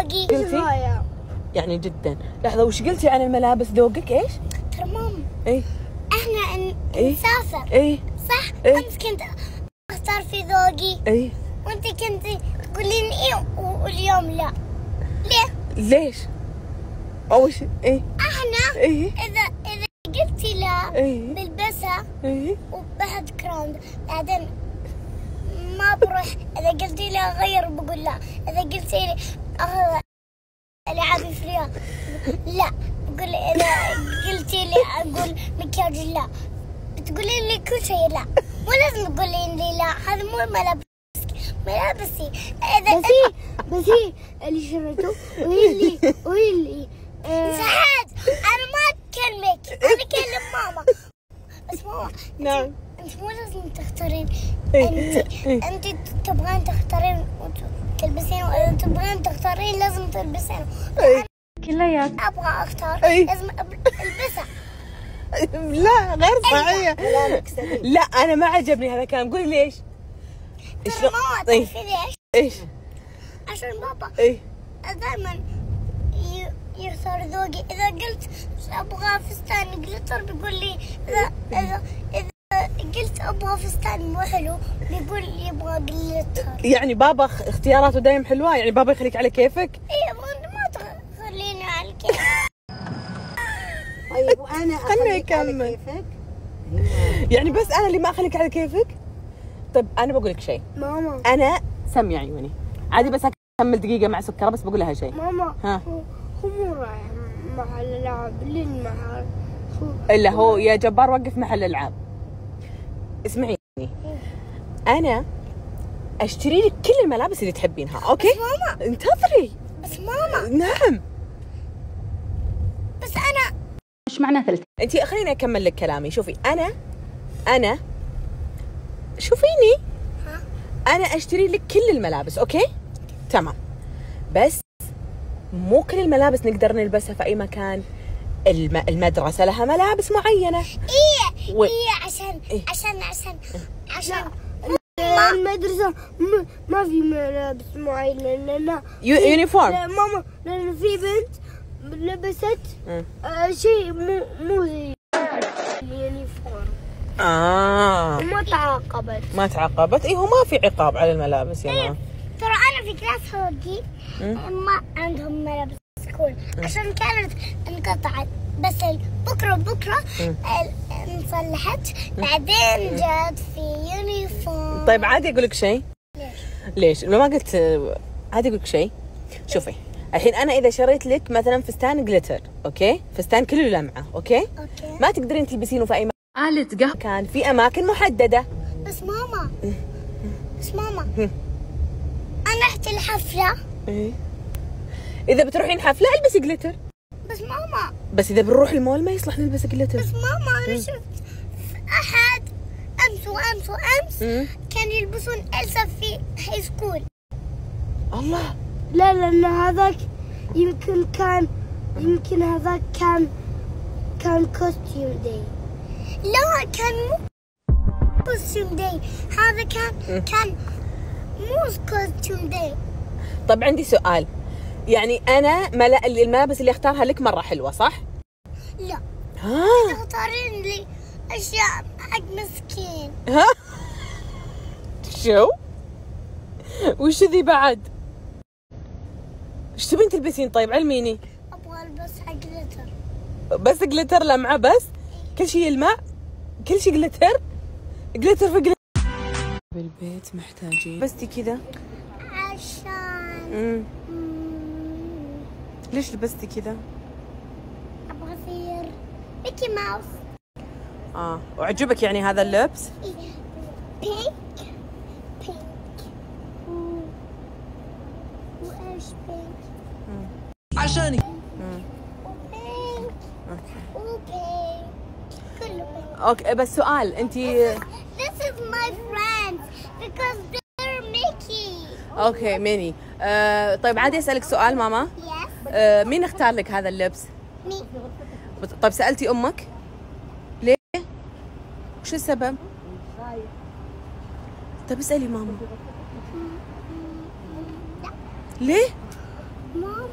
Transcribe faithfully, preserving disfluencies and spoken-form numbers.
ذوقي. قلتي؟ يعني جدا. لحظة، وش قلتي عن الملابس؟ ذوقك ايش؟ ترى ماما اي احنا ن- إيه؟ نسافر اي صح؟ إيه؟ انت كنت اختار في ذوقي اي وانت كنت تقولين ايه واليوم لا. ليه؟ ليش؟ اول شيء اي احنا اي اذا اذا قلتي لا اي بلبسها اي وبعد كراوند بعدين ما بروح. اذا قلتي لي اغير بقول لا. اذا قلتي لي اخذ العابي فريا لا بقول. اذا قلتي لي اقول مكياج لا بتقولين لي كل شيء لا. مو لازم تقولين لي لا. هذا مو ملابس ملابسي. اذا بس هي بس هي اللي شريته وهي اللي وهي اللي آه، سعاد انا ما اكلمك انا اكلم ماما. بس ماما نعم. انت مو لازم تختارين. إيه. انت انت تبغين تختارين وتلبسين واذا تبغين تختارين لازم تلبسين. إيه. كليات. ابغى اختار إيه. لازم أب- البسها. لا غير صحيح. لا انا ما عجبني هذا الكلام. قولي ليش؟ ترى شلون؟ ماما إيه. تعرفي ليش؟ ايش؟ عشان بابا اي دائما يختار ذوقي. اذا قلت ابغى فستان جلتر بيقول لي اذا اذا اذا قلت ابغى فستان مو حلو بيقول يبغى جلتر. يعني بابا اخ- اختياراته دايم حلوه، يعني بابا يخليك على كيفك. ايه ما تخليني على الكيف. طيب وانا خلنا اخليك على يكمل. كيفك. يعني بس انا اللي ما اخليك على كيفك. طيب انا بقول لك شيء. ماما انا سمي عيوني عادي، بس اكمل دقيقه مع سكره بس بقول لها شيء. ماما ها. هو هو مو رايح مع اللاعب لين مع الا هو يا جبار وقف محل العاب. اسمعيني، انا اشتري لك كل الملابس اللي تحبينها، اوكي؟ بس ماما انتظري. بس ماما نعم. بس انا ايش معنى ثلث؟ انت خليني اكمل لك كلامي. شوفي انا انا شوفيني ها؟ انا اشتري لك كل الملابس، اوكي؟ تمام. بس مو كل الملابس نقدر نلبسها في اي مكان. الم... المدرسه لها ملابس معينه. ايه و- ايه عشان إيه؟ عشان عشان عشان المدرسة م- ما في ملابس معينة لأن يو... يونيفورم. لا ماما لأن في بنت لبست مم. آه شيء مو مو زي اليونيفورم اه وما تعاقبت. ما تعاقبت. ايه هو ما في عقاب على الملابس يا ماما. ترى انا في كلاس فوقي مم. ما عندهم ملابس سكول عشان كانت انقطعت. بس بكره بكره مم. انصلحت بعدين جات في يونيفورم. طيب عادي اقول لك شيء. ليش؟ ليش؟ لو ما قلت عادي اقول لك شيء. شوفي الحين انا اذا شريت لك مثلا فستان جليتر، اوكي؟ فستان كله لمعه، اوكي؟ اوكي ما تقدرين تلبسينه في اي آلة قهوة. مكان، في اماكن محدده. بس ماما بس ماما انا رحت الحفله. إيه؟ اذا بتروحين حفله البسي جليتر. بس ماما بس اذا بنروح المول ما يصلح نلبس جليتر. بس ماما انا شفت احد امس وامس وامس مم. كانوا يلبسون إلسا في هاي سكول. الله. لا لأن هذاك يمكن كان يمكن هذاك كان كان كوستيوم داي. لا كان مو كوستيوم داي. هذا كان كان مو كوستيوم داي. طب عندي سؤال، يعني انا ملا... الملابس اللي اختارها لك مره حلوه صح؟ لا ها تختارين لي اشياء حق مسكين. ها شو؟ وش ذي بعد؟ ايش تبين تلبسين؟ طيب علميني. ابغى البس حق جلتر. بس جليتر لمعه بس؟ كل شيء يلمع؟ كل شيء جليتر؟ جليتر في جليتر. بالبيت محتاجين بستي كذا. عشان امم مم، ليش لبستي كذا؟ ابغى اصير ميكي ماوس. اه وعجبك يعني هذا اللبس؟ بينك بينك و- وايش بينك عشاني. وبينك اوكي وبينك كله بينك. اوكي بس سؤال انتي. This is my friends because they're Mickey. اوكي ميني. آه طيب عادي اسالك سؤال ماما؟ Yes. آه مين اختار لك هذا اللبس؟ Me. طيب سالتي امك؟ ليه؟ وش السبب؟ طيب اسالي ماما. ليه؟ ماما